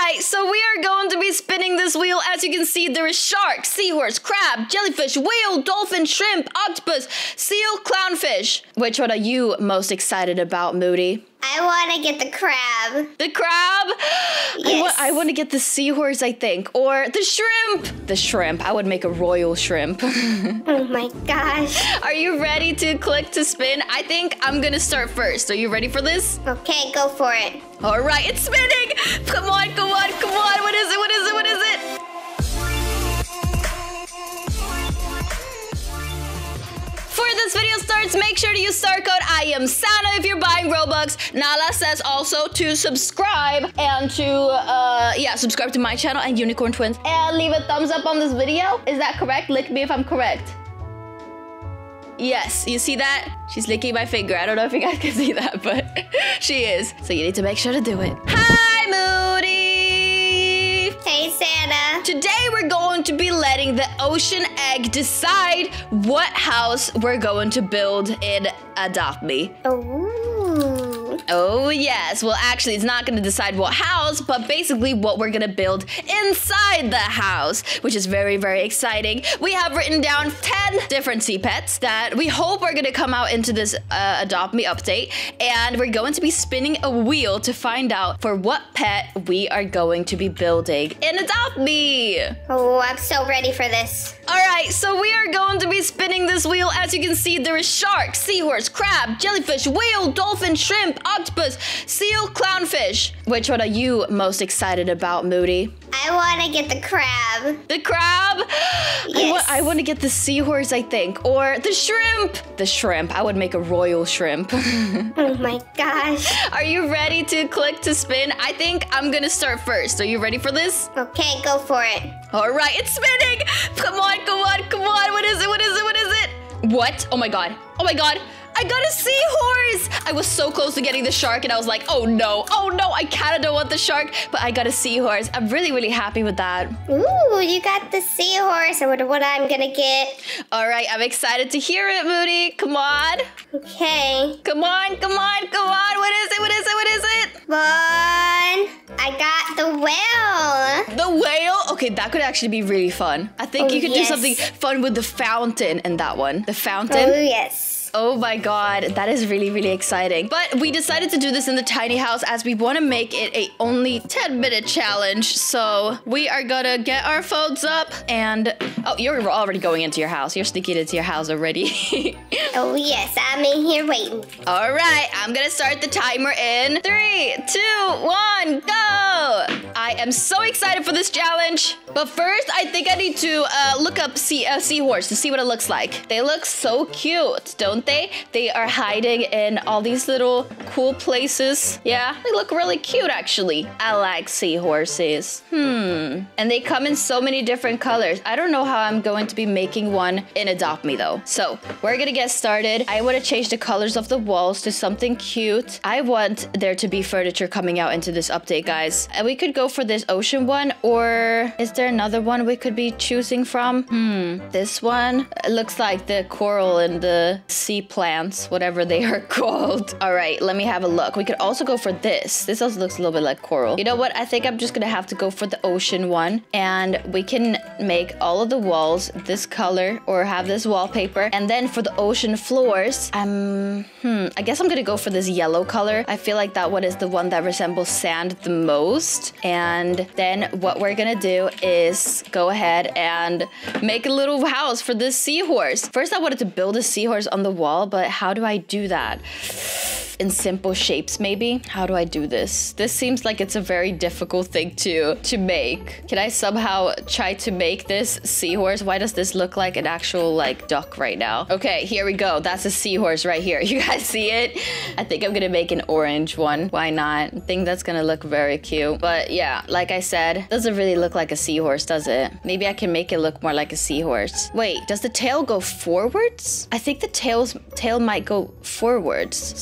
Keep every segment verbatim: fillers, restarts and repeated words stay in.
right, so we are going to be spinning this wheel. As you can see, there is shark, seahorse, crab, jellyfish, whale, dolphin, shrimp, octopus, seal, clownfish. Which one are you most excited about, Moody? I want to get the crab. The crab? Yes. I, wa I want to get the seahorse, I think. Or the shrimp. The shrimp. I would make a royal shrimp. Oh my gosh. Are you ready to click to spin? I think I'm going to start first. Are you ready for this? Okay, go for it. All right, it's spinning. Come on, come on, come on. What is it? What is it? What is it? Before this video starts, make sure to use star code I am Santa if you're buying Robux. Nala says also to subscribe and to, uh, yeah, subscribe to my channel and Unicorn Twins. And leave a thumbs up on this video. Is that correct? Lick me if I'm correct. Yes, you see that? She's licking my finger. I don't know if you guys can see that, but she is. So you need to make sure to do it. Hi, Moody! Hey, Santa. Today we're going to be letting the ocean egg decide what house we're going to build in Adopt Me. Ooh. Oh yes, well actually it's not gonna decide what house, but basically what we're gonna build inside the house, which is very, very exciting. We have written down ten different sea pets that we hope are gonna come out into this uh, Adopt Me update, and we're going to be spinning a wheel to find out for what pet we are going to be building in Adopt Me. Oh, I'm so ready for this. All right, so we are going to be spinning this wheel. As you can see, there is shark, seahorse, crab, jellyfish, whale, dolphin, shrimp, octopus, seal, clownfish. Which one are you most excited about, Moody? I want to get the crab. The crab? Yes. I, wa I want to get the seahorse, I think. Or the shrimp. The shrimp. I would make a royal shrimp. Oh my gosh. Are you ready to click to spin? I think I'm going to start first. Are you ready for this? Okay, go for it. All right, it's spinning. Come on, come on, come on. What is it? What is it? What is it? What? Oh my God. Oh my God. I got a seahorse! I was so close to getting the shark and I was like, oh no, oh no, I kind of don't want the shark, but I got a seahorse. I'm really, really happy with that. Ooh, you got the seahorse. I wonder what I'm gonna get. All right, I'm excited to hear it, Moody. Come on. Okay. Come on, come on, come on. What is it? What is it? What is it? Fun. I got the whale. The whale? Okay, that could actually be really fun. I think Oh, you could yes. do something fun with the fountain in that one. The fountain. Oh, yes. Oh my God, that is really, really exciting. But we decided to do this in the tiny house as we want to make it a only ten minute challenge. So we are gonna get our phones up and, oh, you're already going into your house. You're sneaking into your house already. Oh, yes, I'm in here waiting. All right, I'm gonna start the timer in three, two, one, go. I am so excited for this challenge. But first, I think I need to uh, look up sea uh, seahorse to see what it looks like. They look so cute, don't they? They are hiding in all these little cool places. Yeah, they look really cute, actually. I like seahorses. Hmm. And they come in so many different colors. I don't know how I'm going to be making one in Adopt Me, though. So we're gonna get started. I want to change the colors of the walls to something cute. I want there to be furniture coming out into this update, guys. And we could go for this ocean one, or is there another one we could be choosing from? Hmm, this one? It looks like the coral and the sea plants, whatever they are called. All right, let me have a look. We could also go for this. This also looks a little bit like coral. You know what? I think I'm just gonna have to go for the ocean one, and we can make all of the walls this color or have this wallpaper. And then for the ocean floors, um, hmm, I guess I'm gonna go for this yellow color. I feel like that one is the one that resembles sand the most. And then what we're gonna do is go ahead and make a little house for this seahorse. First, I wanted to build a seahorse on the wall, but how do I do that? In simple shapes, maybe? How do I do this? This seems like it's a very difficult thing to, to make. Can I somehow try to make this seahorse? Why does this look like an actual, like, duck right now? Okay, here we go. That's a seahorse right here. You guys see it? I think I'm gonna make an orange one. Why not? I think that's gonna look very cute. But yeah, like I said, doesn't really look like a seahorse, does it? Maybe I can make it look more like a seahorse. Wait, does the tail go forwards? I think the tail's tail might go forwards. So maybe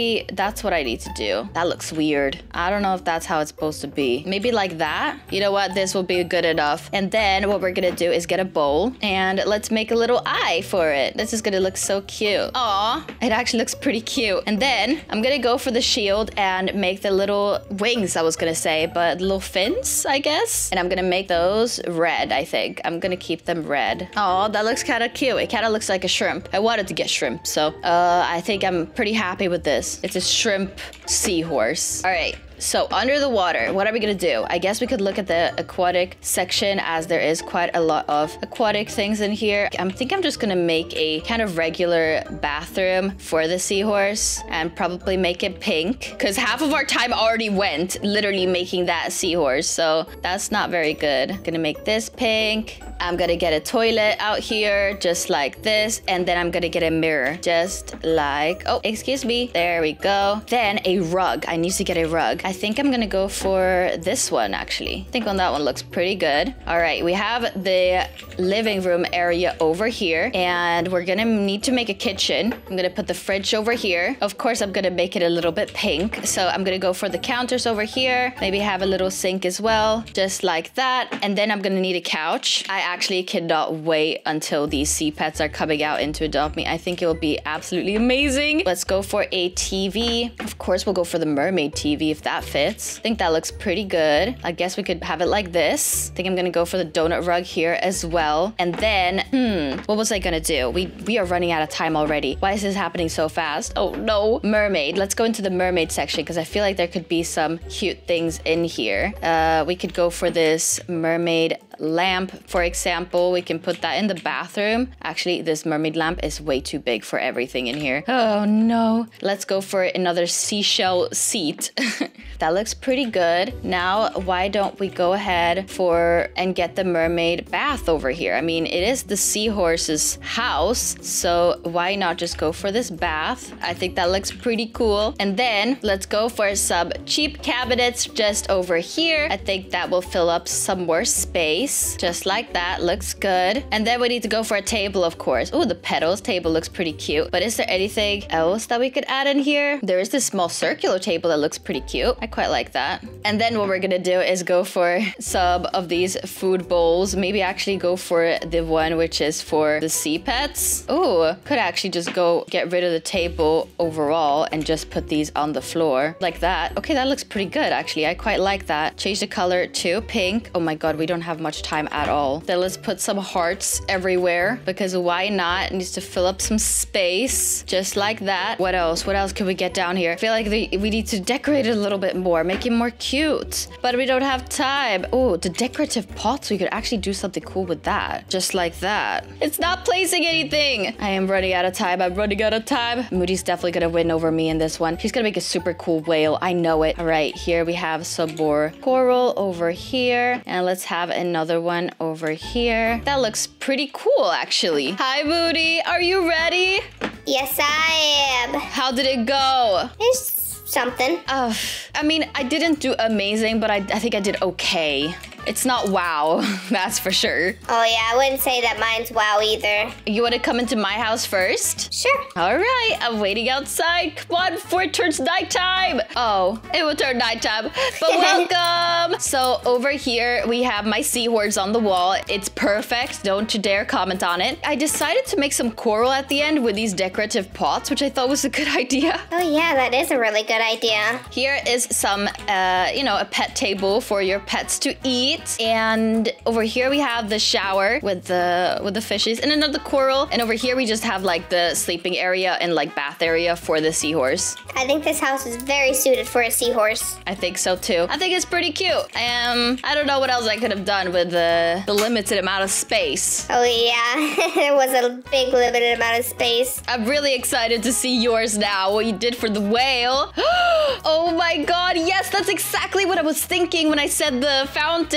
maybe that's what I need to do. That looks weird. I don't know if that's how it's supposed to be. Maybe like that. You know what? This will be good enough. And then what we're gonna do is get a bowl and let's make a little eye for it. This is gonna look so cute. Aw, it actually looks pretty cute. And then I'm gonna go for the shield and make the little wings, I was gonna say, but little fins, I guess. And I'm gonna make those red, I think. I'm gonna keep them red. Oh, that looks kind of cute. It kind of looks like a shrimp. I wanted to get shrimp, so uh, I think I'm pretty happy with this. It's a shrimp seahorse. All right. So under the water, what are we gonna do? I guess we could look at the aquatic section, as there is quite a lot of aquatic things in here. I think I'm just gonna make a kind of regular bathroom for the seahorse and probably make it pink, because half of our time already went literally making that seahorse, so that's not very good. Gonna make this pink. I'm gonna get a toilet out here just like this, and then I'm gonna get a mirror just like, oh, excuse me, there we go. Then a rug. I need to get a rug. I think I'm gonna go for this one, actually. I think on that one looks pretty good. All right, we have the living room area over here, and we're gonna need to make a kitchen. I'm gonna put the fridge over here. Of course, I'm gonna make it a little bit pink, so I'm gonna go for the counters over here. Maybe have a little sink as well, just like that. And then I'm gonna need a couch. I actually cannot wait until these sea pets are coming out into Adopt Me. I think it will be absolutely amazing. Let's go for a T V. Of course, we'll go for the mermaid T V if that fits. I think that looks pretty good. I guess we could have it like this. I think I'm gonna go for the donut rug here as well. And then, hmm, what was I gonna do? We, we are running out of time already. Why is this happening so fast? Oh no, mermaid. Let's go into the mermaid section because I feel like there could be some cute things in here. Uh, we could go for this mermaid lamp, for example. We can put that in the bathroom. Actually, this mermaid lamp is way too big for everything in here. Oh no. Let's go for another seashell seat. That looks pretty good. Now, why don't we go ahead for and get the mermaid bath over here? I mean, it is the seahorse's house, so why not just go for this bath? I think that looks pretty cool. And then let's go for some cheap cabinets just over here. I think that will fill up some more space. Just like that. Looks good. And then we need to go for a table, of course. Oh, the petals table looks pretty cute. But is there anything else that we could add in here? There is this small circular table that looks pretty cute. I quite like that. And then what we're gonna do is go for some of these food bowls. Maybe actually go for the one which is for the sea pets. Oh, could actually just go get rid of the table overall and just put these on the floor like that. Okay, that looks pretty good actually. I quite like that. Change the color to pink. Oh my god, we don't have much time at all. Then let's put some hearts everywhere because why not? It needs to fill up some space just like that. What else? What else can we get down here? I feel like the, we need to decorate it a little bit more, make it more cute, but we don't have time. Oh, the decorative pots, we could actually do something cool with that. Just like that. It's not placing anything. I am running out of time. I'm running out of time. Moody's definitely gonna win over me in this one. She's gonna make a super cool whale. I know it. All right, here we have some more coral over here, and let's have another one over here. That looks pretty cool, actually. Hi, Moody. Are you ready? Yes, I am. How did it go? It's something. Uh, I mean, I didn't do amazing, but I, I think I did okay. It's not wow, that's for sure. Oh yeah, I wouldn't say that mine's wow either. You want to come into my house first? Sure. All right, I'm waiting outside. Come on, before it turns nighttime. Oh, it will turn nighttime, but welcome. So over here, we have my seahorse on the wall. It's perfect, don't you dare comment on it. I decided to make some coral at the end with these decorative pots, which I thought was a good idea. Oh yeah, that is a really good idea. Here is some, uh, you know, a pet table for your pets to eat. And over here we have the shower with the with the fishes and another coral. And over here we just have like the sleeping area and like bath area for the seahorse. I think this house is very suited for a seahorse. I think so too. I think it's pretty cute. Um, I don't know what else I could have done with the, the limited amount of space. Oh yeah, there was a big limited amount of space. I'm really excited to see yours now, what you did for the whale. Oh my god, yes, that's exactly what I was thinking when I said the fountain.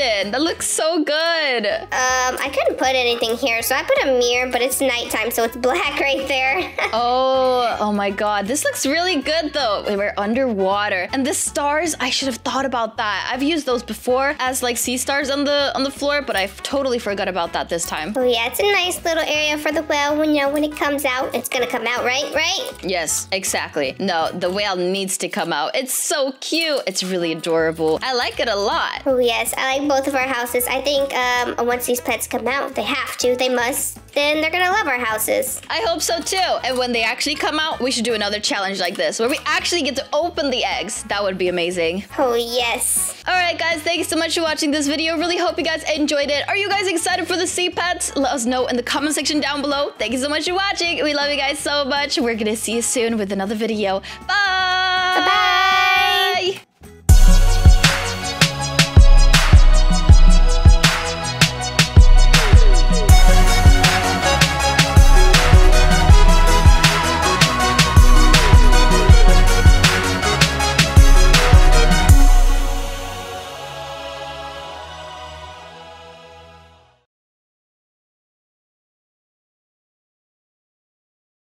in. That looks so good. Um, I couldn't put anything here, so I put a mirror, but it's nighttime, so it's black right there. oh, oh my god. This looks really good though. We're underwater. And the stars, I should have thought about that. I've used those before as like sea stars on the on the floor, but I totally forgot about that this time. Oh yeah, it's a nice little area for the whale when you know when it comes out. It's gonna come out, right? Right? Yes, exactly. No, the whale needs to come out. It's so cute. It's really adorable. I like it a lot. Oh yes, I like both of our houses. I think um, once these pets come out, they have to, they must, then they're gonna love our houses. I hope so too. And when they actually come out, we should do another challenge like this where we actually get to open the eggs. That would be amazing. Oh yes. All right, guys, thanks so much for watching this video. Really hope you guys enjoyed it. Are you guys excited for the sea pets? Let us know in the comment section down below. Thank you so much for watching. We love you guys so much. We're gonna see you soon with another video. Bye.